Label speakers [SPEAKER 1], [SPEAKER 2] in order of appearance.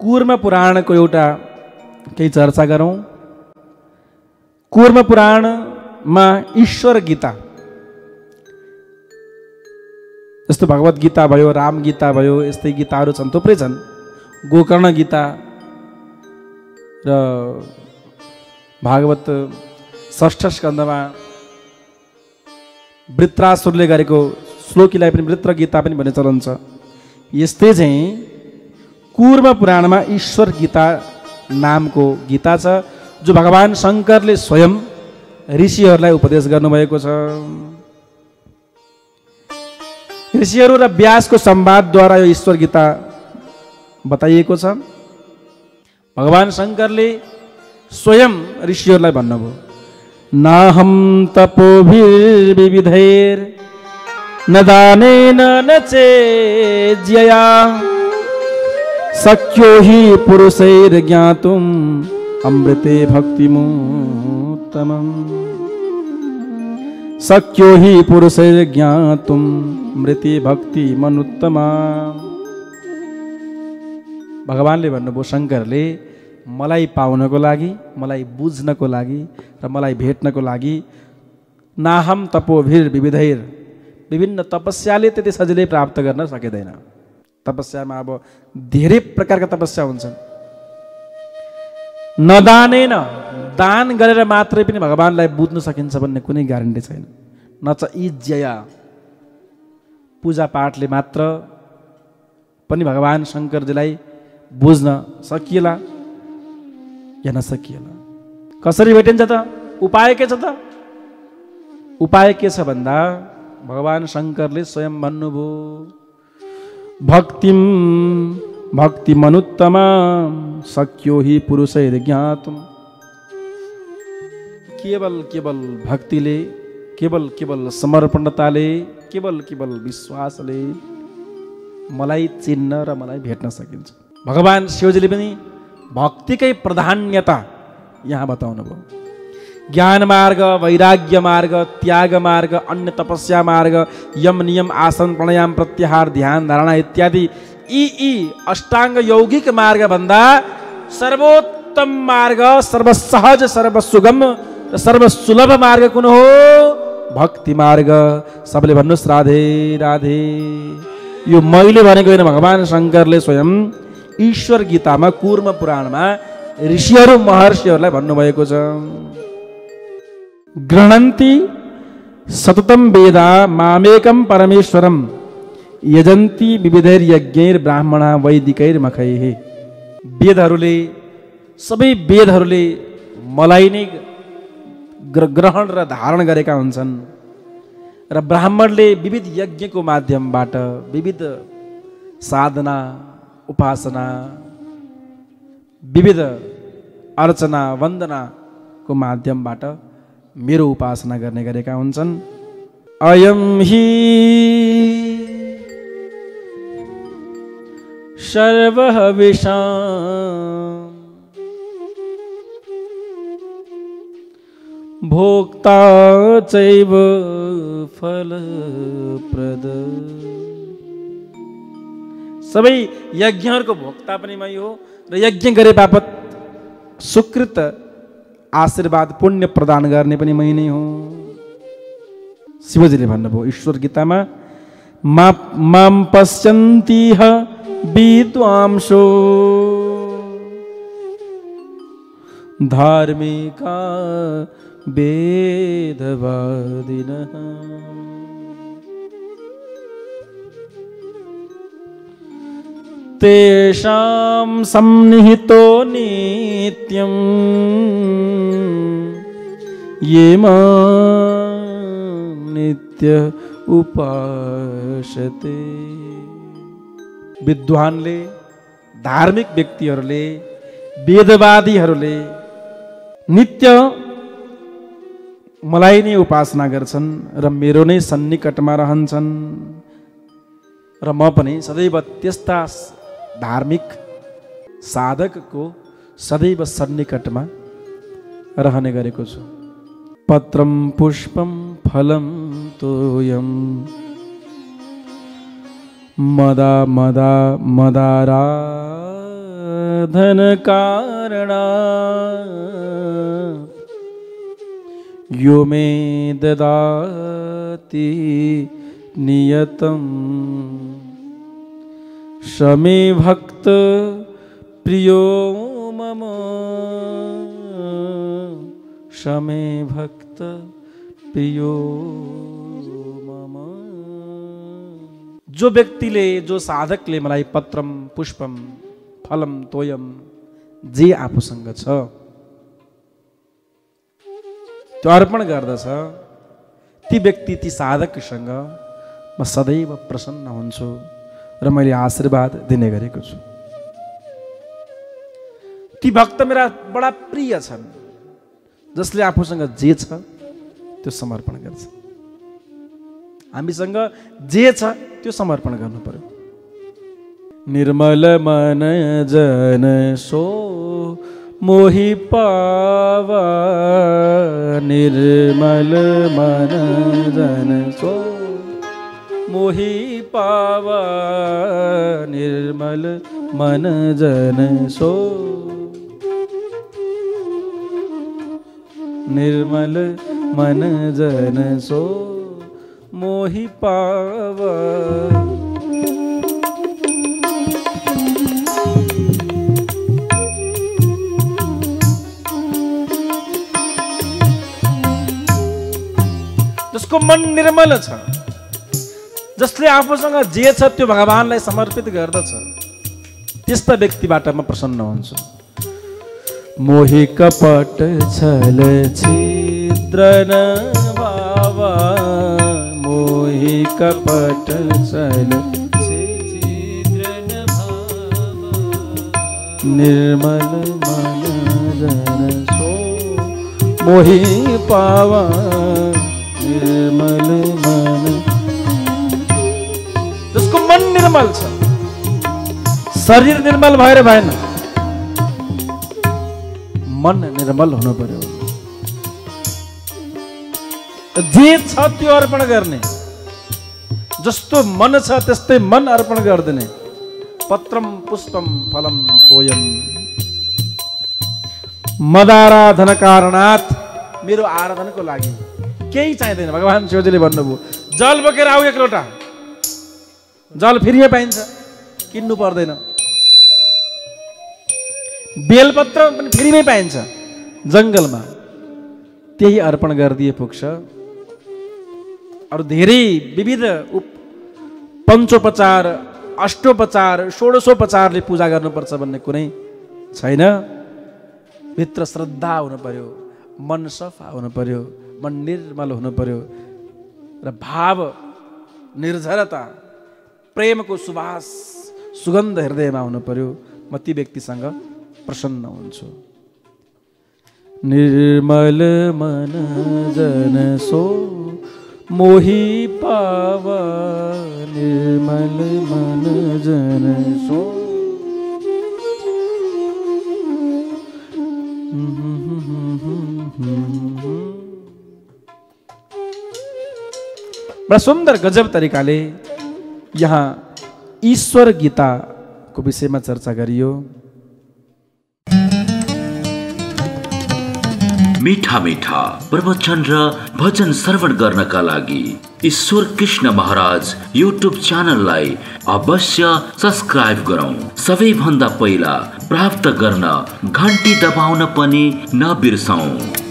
[SPEAKER 1] कूर्म पुराणको एउटा केही चर्चा गरौँ। कूर्म पुराणमा ईश्वर गीता जस्तो भगवत गीता भयो, राम गीता भयो, यस्तै गीताहरू छन्, थुप्रै छन्। गोकर्ण गीता र भागवत षष्ठ स्कन्धमा वृत्रासुरले गरेको श्लोकीलाई पनि वृत्र गीता पनि भन्ने चलन छ। यस्तै चाहिँ कूर्म पुराणमा ईश्वर गीता नामको गीता छ, जो भगवान शङ्करले स्वयं ऋषिहरूलाई उपदेश गर्नुभएको छ। ऋषिहरू र व्यासको संवादद्वारा यो ईश्वर गीता बताइएको छ। भगवान शङ्करले स्वयं ऋषिहरूलाई भन्नुभयो, नाहं तपोभिर्विविधैर् न दानेन न चेज्यया शक्यो हि पुरुषैर्ज्ञातुम् अमृते भक्तिमुत्तमम्। शक्यो हि पुरुषैर्ज्ञातुम् अमृते भक्तिमनुत्तमा। भगवानले भन्नुभयो, शङ्करले मलाई पाउनको लागि, मलाई बुझ्नको लागि र मलाई भेट्नको लागि नाहम तपोभिर विविधैर, विभिन्न तपस्याले त्यति सजिलै प्राप्त गर्न सकिँदैन। तपस्यामा अब धेरै प्रकारका तपस्या हुन्छन्। नदानेन, दान गरेर मात्रै पनि भगवानलाई बुझ्न सकिन्छ भन्ने कुनै ग्यारेन्टी छैन। न च इज्जया, पूजापाठले मात्र पनि भगवान शङ्करजीलाई बुझ्न सकिएला या नसकिएला। कसरी भेटिन्छ त? उपाय के छ त? उपाय के छ भन्दा भगवान शङ्करले स्वयं भन्नुभयो, भक्तिम भक्तिमनुत्तमा शक्यो हि पुरुषैर्ज्ञातुम्। केवल केवल भक्तिले, केवल केवल समर्पणताले, केवल केवल विश्वासले मलाई चिन्न र मलाई भेट्न सकिन्छ। भगवान शिवजीले पनि भक्तिकै प्राधान्यता यहाँ बताउनु भयो। ज्ञान मार्ग, वैराग्य मार्ग, त्याग मार्ग, अन्य तपस्या मार्ग, यम नियम आसन प्राणायाम प्रत्याहार ध्यान धारणा इत्यादि यी अष्टाङ्ग यौगिक मार्ग भन्दा सर्वोत्तम मार्ग, सर्वसहज, सर्वसुगम र सर्वसुलभ मार्ग कुन हो? भक्ति मार्ग। सबले भन्नुहोस् राधे राधे। यो मैले भनेको होइन, भगवान शङ्करले स्वयं ईश्वर गीतामा कूर्म पुराणमा ऋषिहरू महर्षिहरूलाई भन्नुभएको छ। गृह्णन्ति सततं वेदा मामेकं परमेश्वरं यजन्ति विविधैर्यज्ञैर् ब्राह्मणा वैदिकैर्मखैः। वेदहरूले, सबै वेदहरूले मलाई नै ग्रहण र धारण गरेका हुन्छन् र ब्राह्मणले विविध यज्ञको माध्यमबाट, विविध साधना उपासना, विविध अर्चना वन्दनाको माध्यमबाट मेरो उपासना गर्ने गरेका हुन्छन्। अयं हि सर्वहविषां भोक्ता चैव फलप्रद। सबै यज्ञहरूको भोक्ता पनि मै हो र यज्ञ गरे बापत सुकृत आशीर्वाद पुण्य प्रदान गर्ने पनि मै नै हो। शिवजीले भन्नुभयो ईश्वर गीतामा, माम पश्यन्तिह विद्वांसो धार्मिका वेदवादिनः। तेषां सन्निहितो नित्यं ये मां नित्य उपासते। विद्वानले, धार्मिक व्यक्तिहरूले, वेदवादीहरूले नित्य मलाई नै उपासना गर्छन् र मेरो नै सन्निकटमा रहन्छन् र म पनि सदैव त्यस्ता धार्मिक साधकको सदैव सन्निकटमा रहने गरेको छु। पत्रम पुष्पम फलम तोयम मदा मदा मदारा धन कारणा यो मे ददाति नियतम शमे भक्त प्रियो मम शमे भक्त प्रियो मम। जो व्यक्तिले जो साधकले मलाई पत्रम पुष्पम फलम तोयम जे आफूसँग छ त्यो अर्पण गर्दछ ती व्यक्ति ती साधकसँग म सदैव प्रसन्न हुन्छु र मैले आशीर्वाद दिने गरेको छु। ती भक्त मेरा बडा प्रिय छन् जसले आफूसँग जे छ त्यो समर्पण गर्छ। हामीसँग जे छ त्यो समर्पण गर्नु पर्यो। निर्मल मन जन सो मोहि पावा निर्मल मन जन सो मोहि पावा निर्मल मन जन सो निर्मल मन जन सो मोहि पावा। जसको मन निर्मल छ जसले आफूसँग जे छ त्यो भगवानलाई समर्पित गर्दछ त्यस्ता व्यक्तिबाट म प्रसन्न हुन्छु। मोहि कपट छल छिद्र न भावा मोहि कपट छल छिद्र न भावा निर्मल मन जन सो मोहि पावा निर्मल मन। जसको मन निर्मल छ शरीर निर्मल भएर भएन मन निर्मल हुनु पर्यो। जे छ त्यो अर्पण गर्ने जस्तो मन छ त्यस्तै मन अर्पण गरिदिने। पत्रम पुष्पम फलम तोयम मदाराधन कारणात् मेरो आराधनको लागि केही चाहिँदैन। भगवान शिवजीले भन्नुभयो जल बोकेर आऊ एक लोटा जल फ्रीमै पाइन्छ किन्नु पर्दैन। बेलपत्र पनि फ्रीमै पाइन्छ जङ्गलमा त्यही अर्पण गरिदिए पुग्छ। अरू धेरै विविध पञ्चोपचार अष्टोपचार षोडशोपचारले पूजा गर्नुपर्छ भन्ने कुनै छैन। भित्र श्रद्धा हुनु पर्यो मन सफा हुनु पर्यो मन निर्मल हुनु पर्यो र भाव निर्झरता प्रेमको सुवास सुगन्ध हृदयमा हुनु पर्यो। म ती व्यक्तिसँग प्रसन्न हुन्छु। निर्मल मन जन सो मोहि पावा निर्मल मन जन सो। बड़ा सुंदर गजब तरिकाले यहाँ ईश्वर गीता को विषयमा चर्चा गरियो।
[SPEAKER 2] मीठा मीठा प्रवचन र भजन श्रवण गर्नका लागि ईश्वर कृष्ण महाराज युट्युब च्यानललाई अवश्य सब्स्क्राइब गरौँ। सबैभन्दा पहिला प्राप्त गर्न घण्टी दबाउन पनि नबिर्सौं।